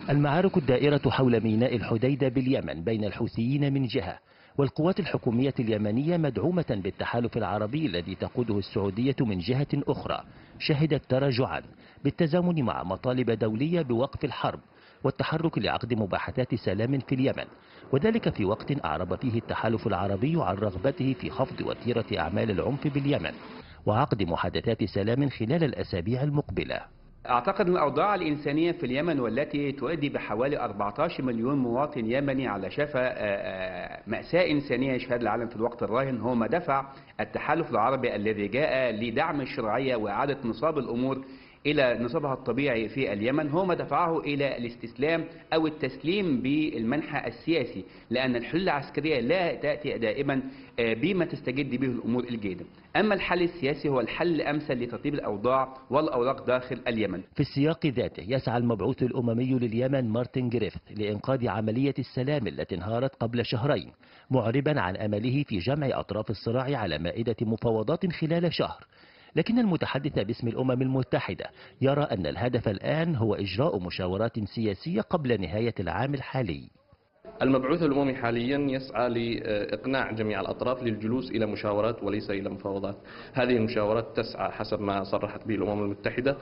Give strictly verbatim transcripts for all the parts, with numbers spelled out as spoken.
المعارك الدائرة حول ميناء الحديدة باليمن بين الحوثيين من جهة والقوات الحكومية اليمنية مدعومة بالتحالف العربي الذي تقوده السعودية من جهة أخرى شهدت تراجعا بالتزامن مع مطالب دولية بوقف الحرب والتحرك لعقد مباحثات سلام في اليمن، وذلك في وقت أعرب فيه التحالف العربي عن رغبته في خفض وتيرة أعمال العنف باليمن وعقد محادثات سلام خلال الأسابيع المقبلة. أعتقد أن الأوضاع الإنسانية في اليمن والتي تؤدي بحوالي أربعة عشر مليون مواطن يمني على شفا مأساة إنسانية يشهد العالم في الوقت الراهن هو ما دفع التحالف العربي الذي جاء لدعم الشرعية وإعادة نصاب الأمور إلى نصابها الطبيعي في اليمن، هو ما دفعه إلى الاستسلام أو التسليم بالمنحى السياسي، لأن الحلول العسكرية لا تأتي دائما بما تستجد به الأمور الجيدة. أما الحل السياسي هو الحل الأمثل لترتيب الأوضاع والأوراق داخل اليمن. في السياق ذاته يسعى المبعوث الأممي لليمن مارتن جريفث لإنقاذ عملية السلام التي انهارت قبل شهرين، معربا عن أمله في جمع أطراف الصراع على مائدة مفاوضات خلال شهر. لكن المتحدث باسم الأمم المتحدة يرى أن الهدف الآن هو إجراء مشاورات سياسية قبل نهاية العام الحالي. المبعوث الأممي حاليا يسعى لإقناع جميع الأطراف للجلوس إلى مشاورات وليس إلى مفاوضات. هذه المشاورات تسعى حسب ما صرحت به الأمم المتحدة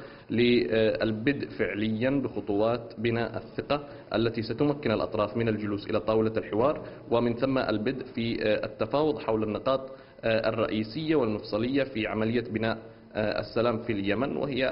للبدء فعليا بخطوات بناء الثقة التي ستمكن الأطراف من الجلوس إلى طاولة الحوار، ومن ثم البدء في التفاوض حول النقاط الرئيسية والمفصلية في عملية بناء السلام في اليمن، وهي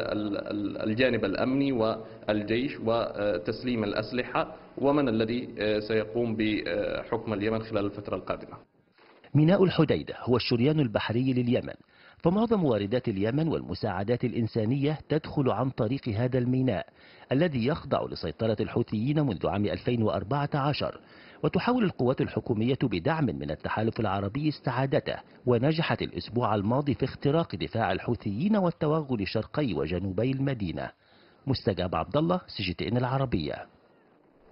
الجانب الأمني والجيش وتسليم الأسلحة ومن الذي سيقوم بحكم اليمن خلال الفترة القادمة. ميناء الحديدة هو الشريان البحري لليمن، فمعظم واردات اليمن والمساعدات الإنسانية تدخل عن طريق هذا الميناء الذي يخضع لسيطرة الحوثيين منذ عام ألفين وأربعة عشر، وتحاول القوات الحكومية بدعم من التحالف العربي استعادته، ونجحت الأسبوع الماضي في اختراق دفاع الحوثيين والتوغل شرقي وجنوبي المدينة. مستجاب عبد الله، سي جي تي إن العربية.